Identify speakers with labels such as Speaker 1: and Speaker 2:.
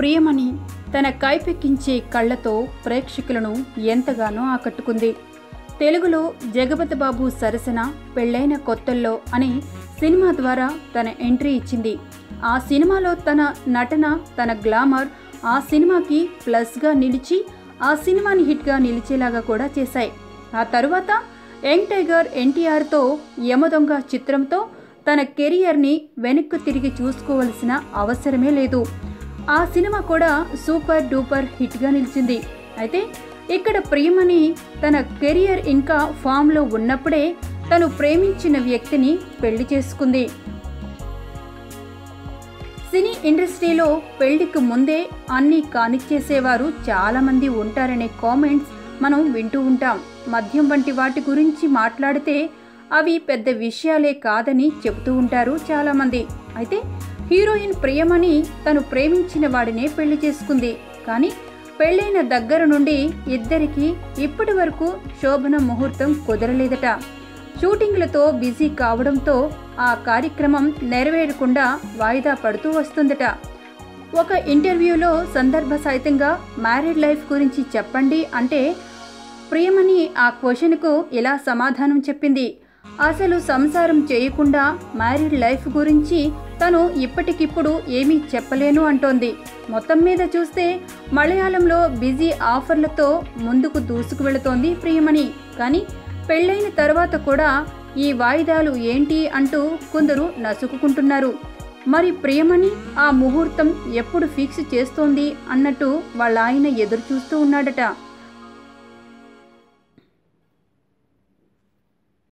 Speaker 1: ప్రియమణి తన కైపెక్కించే కళ్ళతో ప్రేక్షకులను ఎంతగానో ఆకట్టుకుంది. తెలుగులో జగపతి బాబు సరసన పెళ్లైన కొత్తల్లో అనే సినిమా ద్వారా తన ఎంట్రీ ఇచ్చింది. ఆ సినిమాలో తన నటన, తన గ్లామర్ ఆ సినిమాకి ప్లస్గా నిలిచి ఆ సినిమాని హిట్గా నిలిచేలాగా కూడా చేశాయి. ఆ తరువాత యంగ్ టైగర్ ఎన్టీఆర్తో యమదొంగ చిత్రంతో తన కెరియర్ని వెనక్కు తిరిగి చూసుకోవాల్సిన అవసరమే లేదు. ఆ సినిమా కూడా సూపర్ డూపర్ హిట్గా నిలిచింది. అయితే ఇక్కడ ప్రియమణి తన కెరియర్ ఇంకా ఫామ్లో ఉన్నప్పుడే తను ప్రేమించిన వ్యక్తిని పెళ్లి చేసుకుంది. సినీ ఇండస్ట్రీలో పెళ్లికి ముందే అన్నీ కానిచ్చేసేవారు చాలామంది ఉంటారనే కామెంట్స్ మనం వింటూ ఉంటాం. మద్యం వంటి వాటి గురించి మాట్లాడితే అవి పెద్ద విషయాలే కాదని చెబుతూ ఉంటారు చాలామంది. అయితే హీరోయిన్ ప్రియమణి తను ప్రేమించిన వాడినే పెళ్లి చేసుకుంది. కానీ పెళ్ళైన దగ్గర నుండి ఇద్దరికి ఇప్పటి వరకు శోభన ముహూర్తం కుదరలేదట. షూటింగ్లతో బిజీ కావడంతో ఆ కార్యక్రమం నెరవేరకుండా వాయిదా పడుతూ వస్తుందట. ఒక ఇంటర్వ్యూలో సందర్భ సహితంగా మ్యారీడ్ లైఫ్ గురించి చెప్పండి అంటే ప్రియమణి ఆ క్వశ్చన్కు ఇలా సమాధానం చెప్పింది. అసలు సంసారం చేయకుండా మ్యారీడ్ లైఫ్ గురించి తను ఇప్పటికిప్పుడు ఏమీ చెప్పలేను అంటోంది. మొత్తం మీద చూస్తే మలయాళంలో బిజీ ఆఫర్లతో ముందుకు దూసుకు వెళుతోంది ప్రియమణి. కానీ పెళ్ళైన తర్వాత కూడా ఈ వాయిదాలు ఏంటి అంటూ కొందరు నసుకుకుంటున్నారు. మరి ప్రియమణి ఆ ముహూర్తం ఎప్పుడు ఫిక్స్ చేస్తోంది అన్నట్టు వాళ్ళ ఆయన ఎదురు చూస్తూ ఉన్నాడట.